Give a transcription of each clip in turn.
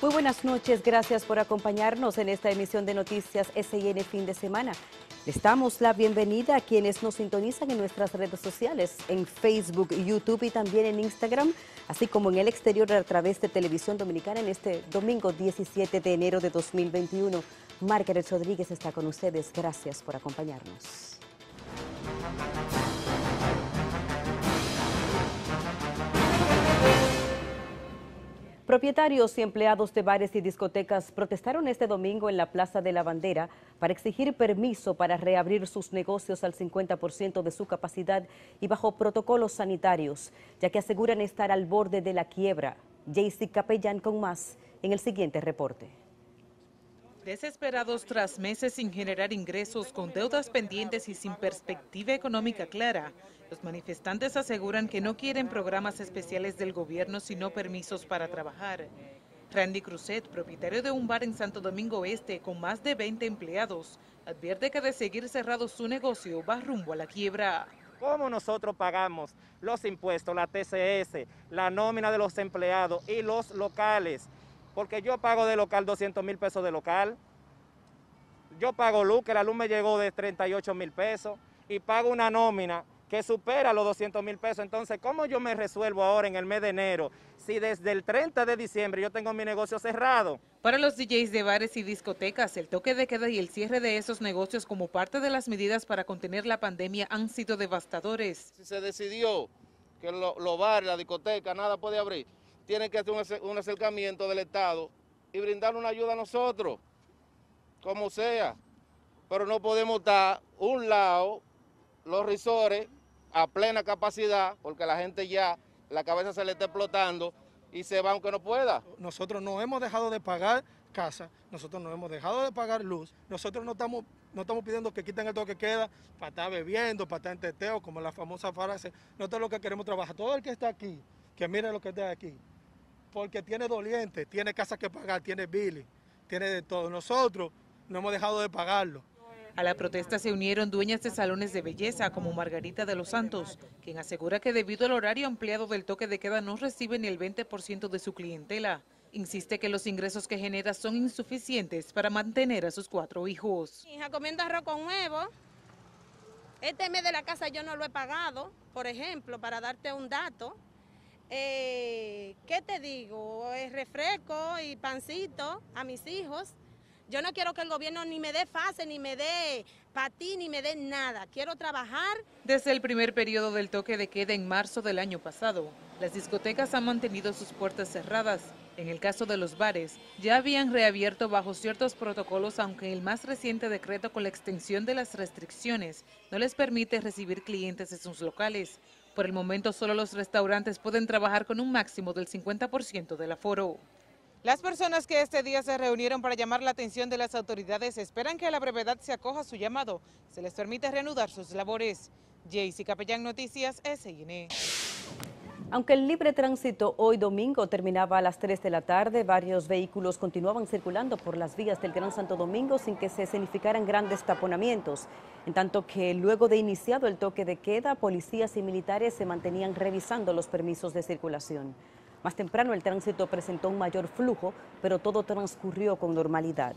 Muy buenas noches, gracias por acompañarnos en esta emisión de Noticias SIN Fin de Semana. Les damos la bienvenida a quienes nos sintonizan en nuestras redes sociales, en Facebook, YouTube y también en Instagram, así como en el exterior a través de Televisión Dominicana en este domingo 17 de enero de 2021. Margaret Rodríguez está con ustedes, gracias por acompañarnos. Propietarios y empleados de bares y discotecas protestaron este domingo en la Plaza de la Bandera para exigir permiso para reabrir sus negocios al 50% de su capacidad y bajo protocolos sanitarios, ya que aseguran estar al borde de la quiebra. Jaycee Capellán con más en el siguiente reporte. Desesperados tras meses sin generar ingresos, con deudas pendientes y sin perspectiva económica clara, los manifestantes aseguran que no quieren programas especiales del gobierno, sino permisos para trabajar. Randy Cruzet, propietario de un bar en Santo Domingo Este con más de 20 empleados, advierte que de seguir cerrado su negocio va rumbo a la quiebra. ¿Cómo nosotros pagamos los impuestos, la TCS, la nómina de los empleados y los locales? Porque yo pago de local 200,000 pesos de local, yo pago luz, que la luz me llegó de 38,000 pesos, y pago una nómina que supera los 200,000 pesos. Entonces, ¿cómo yo me resuelvo ahora en el mes de enero si desde el 30 de diciembre yo tengo mi negocio cerrado? Para los DJs de bares y discotecas, el toque de queda y el cierre de esos negocios como parte de las medidas para contener la pandemia han sido devastadores. Si se decidió que los bares, la discoteca, nada puede abrir, tienen que hacer un acercamiento del Estado y brindar una ayuda a nosotros, como sea. Pero no podemos estar un lado, los risores, a plena capacidad, porque la gente ya, la cabeza se le está explotando y se va aunque no pueda. Nosotros no hemos dejado de pagar casa, nosotros no hemos dejado de pagar luz, nosotros no estamos pidiendo que quiten el toque de queda para estar bebiendo, para estar en teteo, como la famosa frase. Nosotros lo que queremos trabajar, todo el que está aquí, que mire lo que está aquí, porque tiene doliente, tiene casa que pagar, tiene bill, tiene de todo. Nosotros no hemos dejado de pagarlo. A la protesta se unieron dueñas de salones de belleza como Margarita de los Santos, quien asegura que debido al horario ampliado del toque de queda no recibe ni el 20% de su clientela. Insiste que los ingresos que genera son insuficientes para mantener a sus 4 hijos. Mi hija comiendo arroz con huevo. Este mes de la casa yo no lo he pagado, por ejemplo, para darte un dato. ¿Qué te digo? Refresco y pancito a mis hijos. Yo no quiero que el gobierno ni me dé fase, ni me dé patín, ni me dé nada. Quiero trabajar. Desde el primer periodo del toque de queda en marzo del año pasado, las discotecas han mantenido sus puertas cerradas. En el caso de los bares, ya habían reabierto bajo ciertos protocolos, aunque el más reciente decreto con la extensión de las restricciones no les permite recibir clientes en sus locales. Por el momento, solo los restaurantes pueden trabajar con un máximo del 50% del aforo. Las personas que este día se reunieron para llamar la atención de las autoridades esperan que a la brevedad se acoja su llamado, se les permite reanudar sus labores. Jaycee Capellán, Noticias SIN. Aunque el libre tránsito hoy domingo terminaba a las 3 de la tarde, varios vehículos continuaban circulando por las vías del Gran Santo Domingo sin que se escenificaran grandes taponamientos. En tanto que luego de iniciado el toque de queda, policías y militares se mantenían revisando los permisos de circulación. Más temprano el tránsito presentó un mayor flujo, pero todo transcurrió con normalidad.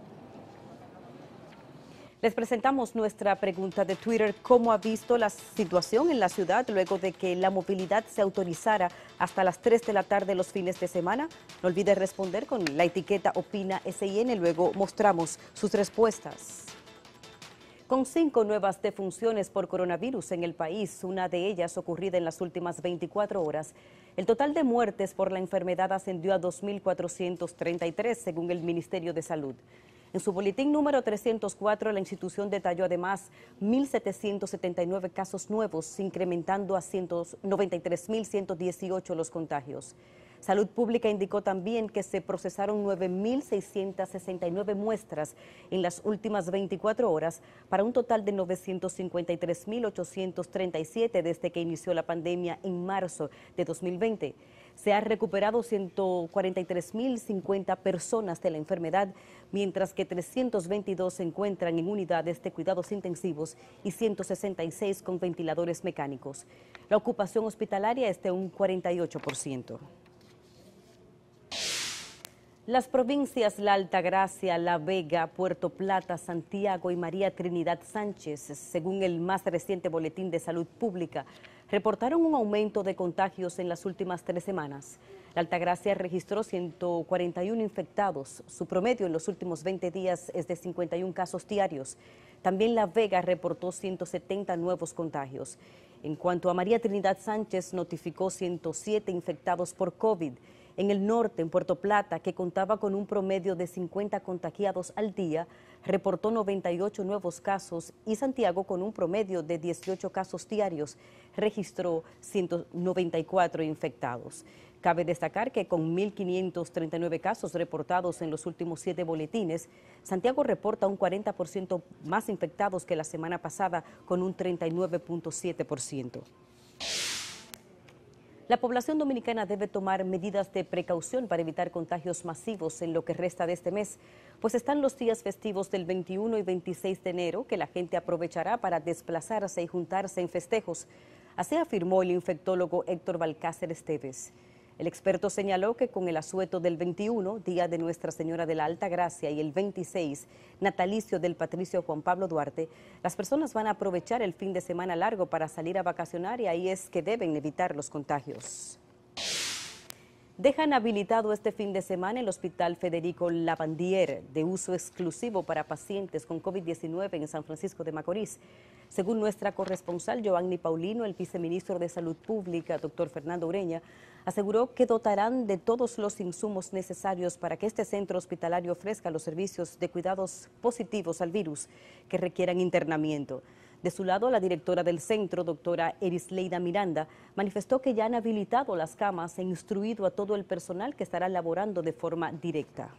Les presentamos nuestra pregunta de Twitter: ¿cómo ha visto la situación en la ciudad luego de que la movilidad se autorizara hasta las 3 de la tarde los fines de semana? No olvide responder con la etiqueta Opina SIN, luego mostramos sus respuestas. Con 5 nuevas defunciones por coronavirus en el país, una de ellas ocurrida en las últimas 24 horas, el total de muertes por la enfermedad ascendió a 2.433, según el Ministerio de Salud. En su boletín número 304, la institución detalló además 1.779 casos nuevos, incrementando a 93.118 los contagios. Salud Pública indicó también que se procesaron 9.669 muestras en las últimas 24 horas para un total de 953.837 desde que inició la pandemia en marzo de 2020. Se han recuperado 143.050 personas de la enfermedad, mientras que 322 se encuentran en unidades de cuidados intensivos y 166 con ventiladores mecánicos. La ocupación hospitalaria es de un 48%. Las provincias La Altagracia, La Vega, Puerto Plata, Santiago y María Trinidad Sánchez, según el más reciente Boletín de Salud Pública, reportaron un aumento de contagios en las últimas 3 semanas. La Altagracia registró 141 infectados. Su promedio en los últimos 20 días es de 51 casos diarios. También La Vega reportó 170 nuevos contagios. En cuanto a María Trinidad Sánchez, notificó 107 infectados por COVID. En el norte, en Puerto Plata, que contaba con un promedio de 50 contagiados al día, reportó 98 nuevos casos y Santiago, con un promedio de 18 casos diarios, registró 194 infectados. Cabe destacar que con 1.539 casos reportados en los últimos 7 boletines, Santiago reporta un 40% más infectados que la semana pasada, con un 39.7%. La población dominicana debe tomar medidas de precaución para evitar contagios masivos en lo que resta de este mes, pues están los días festivos del 21 y 26 de enero que la gente aprovechará para desplazarse y juntarse en festejos. Así afirmó el infectólogo Héctor Balcácer Esteves. El experto señaló que con el asueto del 21, Día de Nuestra Señora de la Altagracia, y el 26, natalicio del patricio Juan Pablo Duarte, las personas van a aprovechar el fin de semana largo para salir a vacacionar y ahí es que deben evitar los contagios. Dejan habilitado este fin de semana el Hospital Federico Lavandier, de uso exclusivo para pacientes con COVID-19 en San Francisco de Macorís. Según nuestra corresponsal Joanny Paulino, el viceministro de Salud Pública, doctor Fernando Ureña, aseguró que dotarán de todos los insumos necesarios para que este centro hospitalario ofrezca los servicios de cuidados positivos al virus que requieran internamiento. De su lado, la directora del centro, doctora Erisleida Miranda, manifestó que ya han habilitado las camas e instruido a todo el personal que estará laborando de forma directa.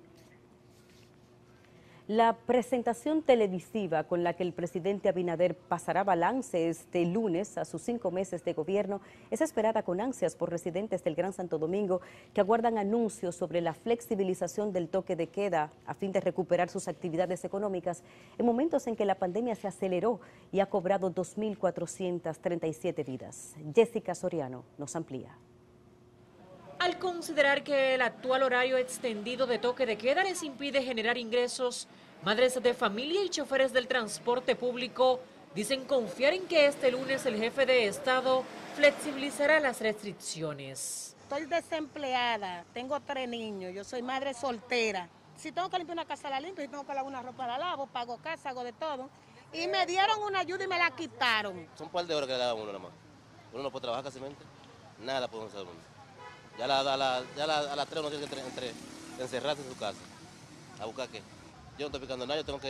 La presentación televisiva con la que el presidente Abinader pasará balance este lunes a sus 5 meses de gobierno es esperada con ansias por residentes del Gran Santo Domingo que aguardan anuncios sobre la flexibilización del toque de queda a fin de recuperar sus actividades económicas en momentos en que la pandemia se aceleró y ha cobrado 2.437 vidas. Jessica Soriano nos amplía. Al considerar que el actual horario extendido de toque de queda les impide generar ingresos, madres de familia y choferes del transporte público dicen confiar en que este lunes el jefe de Estado flexibilizará las restricciones. Estoy desempleada, tengo 3 niños, yo soy madre soltera. Si tengo que limpiar una casa, la limpio, si tengo que lavar una ropa, la lavo, pago casa, hago de todo. Y me dieron una ayuda y me la quitaron. Son un par de horas que le da uno nada más. Uno no puede trabajar casi nada podemos hacer uno. Ya a las 3 uno tiene que encerrarse en su casa. ¿A buscar qué? Yo no estoy picando nada, yo tengo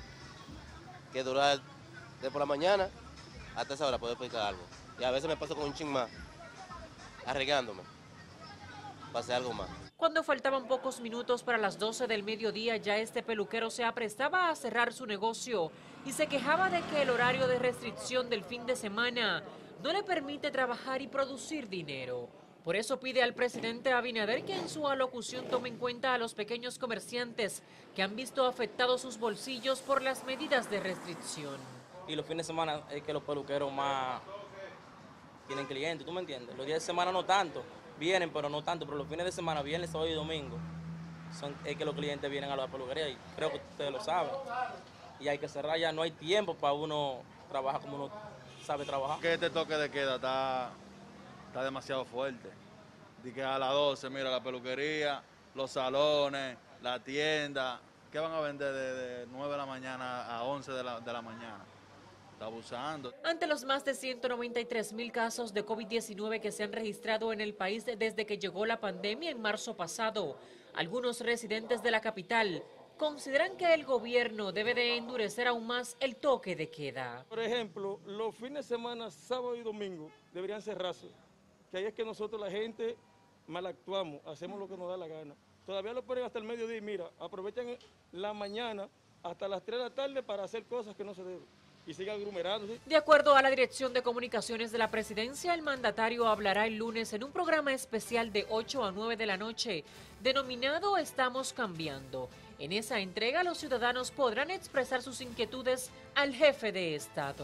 que durar de por la mañana hasta esa hora poder picar algo. Y a veces me paso con un chin más, arreglándome, para hacer algo más. Cuando faltaban pocos minutos para las 12 del mediodía, ya este peluquero se aprestaba a cerrar su negocio y se quejaba de que el horario de restricción del fin de semana no le permite trabajar y producir dinero. Por eso pide al presidente Abinader que en su alocución tome en cuenta a los pequeños comerciantes que han visto afectados sus bolsillos por las medidas de restricción. Y los fines de semana es que los peluqueros más tienen clientes, ¿tú me entiendes? Los días de semana no tanto, vienen pero no tanto, pero los fines de semana, viernes, sábado y domingo, es que los clientes vienen a la peluquería y creo que ustedes lo saben. Y hay que cerrar ya, no hay tiempo para uno trabajar como uno sabe trabajar. Que este toque de queda está demasiado fuerte. De que a las 12, mira, la peluquería, los salones, la tienda, ¿qué van a vender de 9 de la mañana a 11 de la mañana? Está abusando. Ante los más de 193,000 casos de COVID-19 que se han registrado en el país desde que llegó la pandemia en marzo pasado, algunos residentes de la capital consideran que el gobierno debe de endurecer aún más el toque de queda. Por ejemplo, los fines de semana, sábado y domingo, deberían cerrarse. Que ahí es que nosotros la gente mal actuamos, hacemos lo que nos da la gana. Todavía lo ponen hasta el mediodía y mira, aprovechan la mañana hasta las 3 de la tarde para hacer cosas que no se deben y sigan aglomerándose. De acuerdo a la Dirección de Comunicaciones de la Presidencia, el mandatario hablará el lunes en un programa especial de 8 a 9 de la noche, denominado Estamos Cambiando. En esa entrega, los ciudadanos podrán expresar sus inquietudes al jefe de Estado.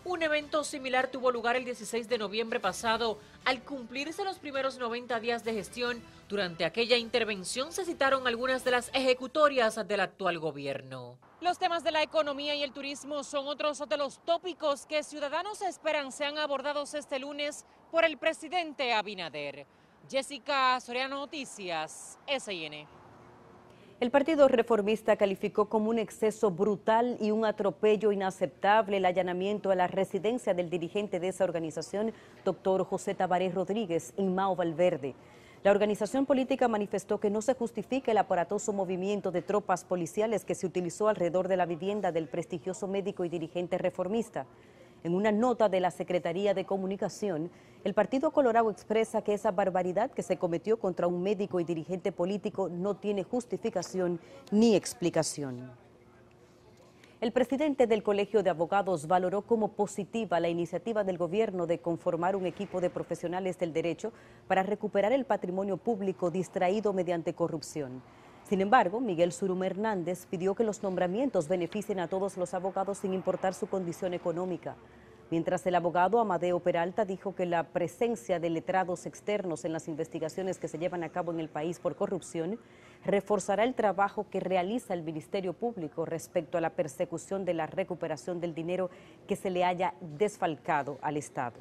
Un evento similar tuvo lugar el 16 de noviembre pasado. Al cumplirse los primeros 90 días de gestión, durante aquella intervención se citaron algunas de las ejecutorias del actual gobierno. Los temas de la economía y el turismo son otros de los tópicos que ciudadanos esperan sean abordados este lunes por el presidente Abinader. Jessica Soriano, Noticias, SIN. El Partido Reformista calificó como un exceso brutal y un atropello inaceptable el allanamiento a la residencia del dirigente de esa organización, doctor José Tabaré Rodríguez, en Mao Valverde. La organización política manifestó que no se justifica el aparatoso movimiento de tropas policiales que se utilizó alrededor de la vivienda del prestigioso médico y dirigente reformista. En una nota de la Secretaría de Comunicación, el Partido Colorado expresa que esa barbaridad que se cometió contra un médico y dirigente político no tiene justificación ni explicación. El presidente del Colegio de Abogados valoró como positiva la iniciativa del gobierno de conformar un equipo de profesionales del derecho para recuperar el patrimonio público distraído mediante corrupción. Sin embargo, Miguel Zurum Hernández pidió que los nombramientos beneficien a todos los abogados sin importar su condición económica. Mientras el abogado Amadeo Peralta dijo que la presencia de letrados externos en las investigaciones que se llevan a cabo en el país por corrupción reforzará el trabajo que realiza el Ministerio Público respecto a la persecución de la recuperación del dinero que se le haya desfalcado al Estado.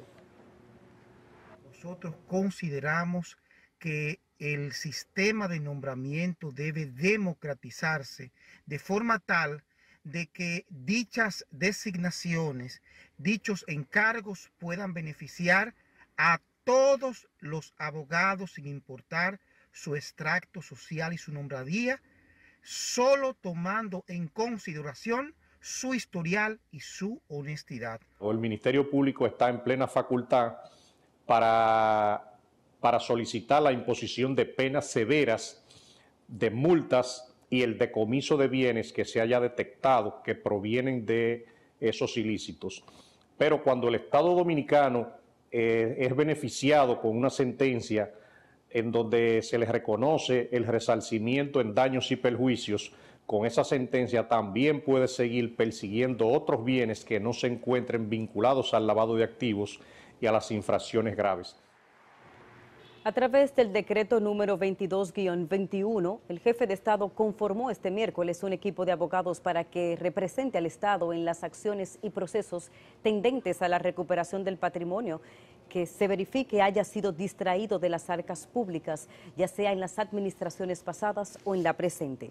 Nosotros consideramos que el sistema de nombramiento debe democratizarse de forma tal de que dichas designaciones, dichos encargos puedan beneficiar a todos los abogados sin importar su extracto social y su nombradía, solo tomando en consideración su historial y su honestidad. El Ministerio Público está en plena facultad para solicitar la imposición de penas severas, de multas y el decomiso de bienes que se haya detectado que provienen de esos ilícitos. Pero cuando el Estado Dominicano es beneficiado con una sentencia en donde se les reconoce el resarcimiento en daños y perjuicios, con esa sentencia también puede seguir persiguiendo otros bienes que no se encuentren vinculados al lavado de activos y a las infracciones graves. A través del decreto número 22-21, el jefe de Estado conformó este miércoles un equipo de abogados para que represente al Estado en las acciones y procesos tendentes a la recuperación del patrimonio que se verifique haya sido distraído de las arcas públicas, ya sea en las administraciones pasadas o en la presente.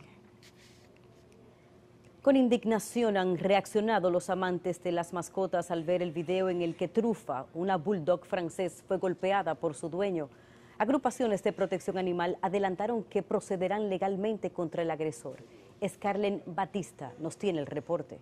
Con indignación han reaccionado los amantes de las mascotas al ver el video en el que Trufa, una bulldog francés, fue golpeada por su dueño. Agrupaciones de protección animal adelantaron que procederán legalmente contra el agresor. Scarlett Batista nos tiene el reporte.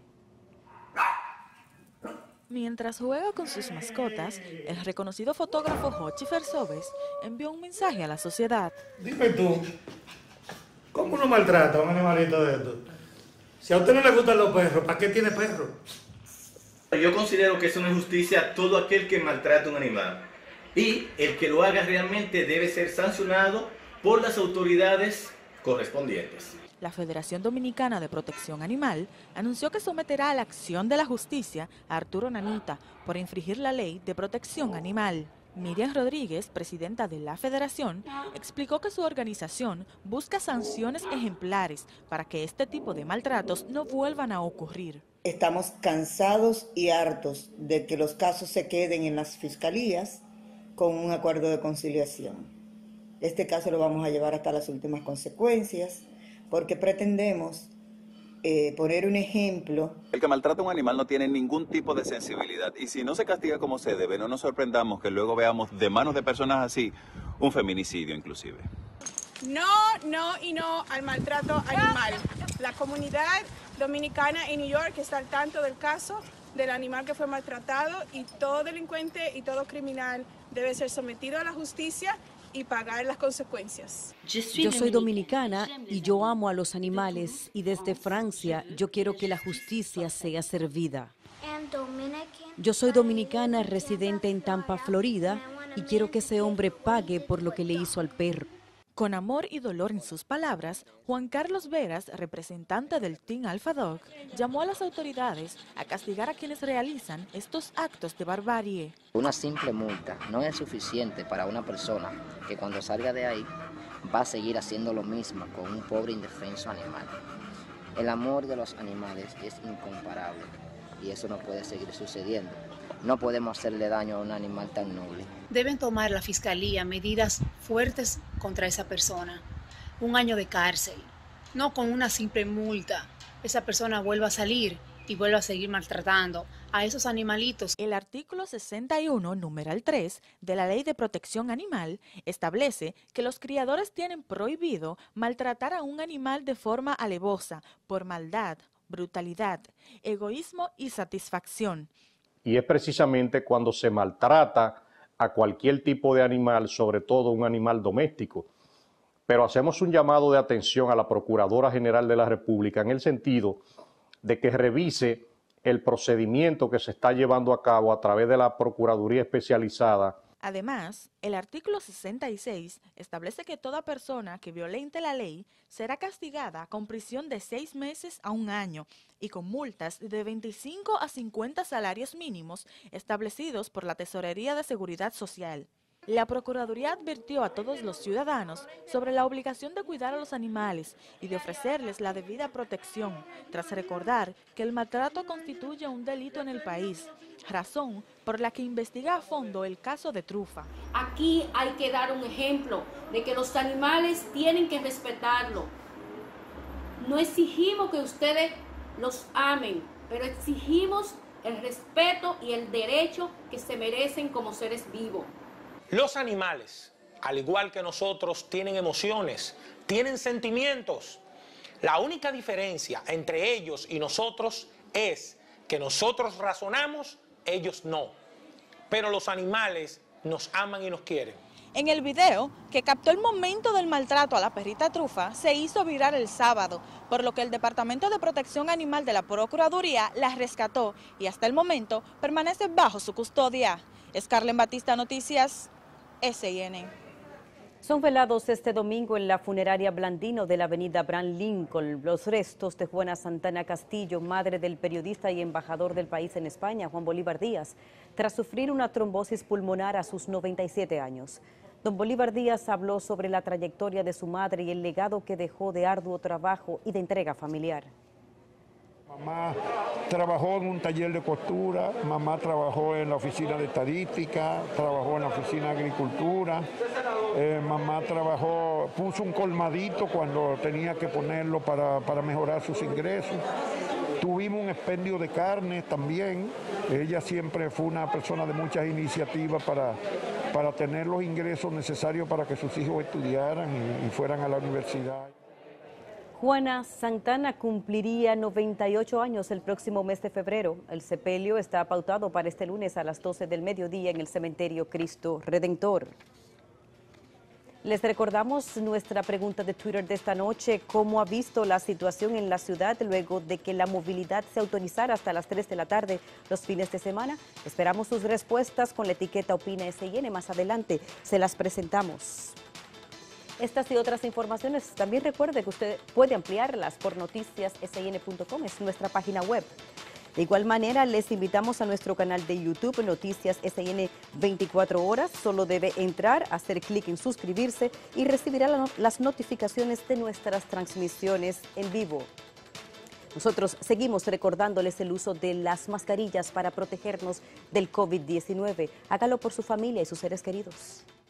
Mientras juega con sus mascotas, el reconocido fotógrafo Jochi Fersobes envió un mensaje a la sociedad. Dime tú, ¿cómo uno maltrata a un animalito de esto? Si a usted no le gustan los perros, ¿para qué tiene perros? Yo considero que es una injusticia a todo aquel que maltrata a un animal. Y el que lo haga realmente debe ser sancionado por las autoridades correspondientes. La Federación Dominicana de Protección Animal anunció que someterá a la acción de la justicia a Arturo Nanita por infringir la ley de protección animal. Miriam Rodríguez, presidenta de la Federación, explicó que su organización busca sanciones ejemplares para que este tipo de maltratos no vuelvan a ocurrir. Estamos cansados y hartos de que los casos se queden en las fiscalías con un acuerdo de conciliación. Este caso lo vamos a llevar hasta las últimas consecuencias porque pretendemos poner un ejemplo. El que maltrata a un animal no tiene ningún tipo de sensibilidad y si no se castiga como se debe, no nos sorprendamos que luego veamos de manos de personas así un feminicidio inclusive. No, no y no al maltrato animal. La comunidad dominicana en New York está al tanto del caso del animal que fue maltratado y todo delincuente y todo criminal debe ser sometido a la justicia y pagar las consecuencias. Yo soy dominicana y yo amo a los animales y desde Francia yo quiero que la justicia sea servida. Yo soy dominicana residente en Tampa, Florida y quiero que ese hombre pague por lo que le hizo al perro. Con amor y dolor en sus palabras, Juan Carlos Veras, representante del Team Alpha Dog, llamó a las autoridades a castigar a quienes realizan estos actos de barbarie. Una simple multa no es suficiente para una persona que cuando salga de ahí va a seguir haciendo lo mismo con un pobre indefenso animal. El amor de los animales es incomparable y eso no puede seguir sucediendo. No podemos hacerle daño a un animal tan noble. Deben tomar la Fiscalía medidas fuertes contra esa persona. 1 año de cárcel, no con una simple multa. Esa persona vuelva a salir y vuelva a seguir maltratando a esos animalitos. El artículo 61, numeral 3, de la Ley de Protección Animal establece que los criadores tienen prohibido maltratar a un animal de forma alevosa, por maldad, brutalidad, egoísmo y satisfacción. Y es precisamente cuando se maltrata a cualquier tipo de animal, sobre todo un animal doméstico. Pero hacemos un llamado de atención a la Procuradora General de la República en el sentido de que revise el procedimiento que se está llevando a cabo a través de la Procuraduría Especializada. Además, el artículo 66 establece que toda persona que violente la ley será castigada con prisión de 6 meses a 1 año y con multas de 25 a 50 salarios mínimos establecidos por la Tesorería de Seguridad Social. La Procuraduría advirtió a todos los ciudadanos sobre la obligación de cuidar a los animales y de ofrecerles la debida protección, tras recordar que el maltrato constituye un delito en el país, razón por la que investiga a fondo el caso de Trufa. Aquí hay que dar un ejemplo de que los animales tienen que respetarlo. No exigimos que ustedes los amen, pero exigimos el respeto y el derecho que se merecen como seres vivos. Los animales, al igual que nosotros, tienen emociones, tienen sentimientos. La única diferencia entre ellos y nosotros es que nosotros razonamos, ellos no. Pero los animales nos aman y nos quieren. En el video, que captó el momento del maltrato a la perrita Trufa, se hizo viral el sábado, por lo que el Departamento de Protección Animal de la Procuraduría la rescató y hasta el momento permanece bajo su custodia. Scarlett Batista, Noticias SIN. Son velados este domingo en la funeraria Blandino de la avenida Abraham Lincoln los restos de Juana Santana Castillo, madre del periodista y embajador del país en España, Juan Bolívar Díaz, tras sufrir una trombosis pulmonar a sus 97 años. Don Bolívar Díaz habló sobre la trayectoria de su madre y el legado que dejó de arduo trabajo y de entrega familiar. Mamá trabajó en un taller de costura, mamá trabajó en la oficina de estadística, trabajó en la oficina de agricultura, mamá puso un colmadito cuando tenía que ponerlo para mejorar sus ingresos. Tuvimos un expendio de carne también. Ella siempre fue una persona de muchas iniciativas para tener los ingresos necesarios para que sus hijos estudiaran y fueran a la universidad. Juana Santana cumpliría 98 años el próximo mes de febrero. El sepelio está pautado para este lunes a las 12 del mediodía en el cementerio Cristo Redentor. Les recordamos nuestra pregunta de Twitter de esta noche: ¿cómo ha visto la situación en la ciudad luego de que la movilidad se autorizara hasta las 3 de la tarde los fines de semana? Esperamos sus respuestas con la etiqueta Opina SIN. Más adelante se las presentamos. Estas y otras informaciones también recuerde que usted puede ampliarlas por noticiassin.com, es nuestra página web. De igual manera, les invitamos a nuestro canal de YouTube, Noticias SIN 24 horas. Solo debe entrar, hacer clic en suscribirse y recibirá las notificaciones de nuestras transmisiones en vivo. Nosotros seguimos recordándoles el uso de las mascarillas para protegernos del COVID-19. Hágalo por su familia y sus seres queridos.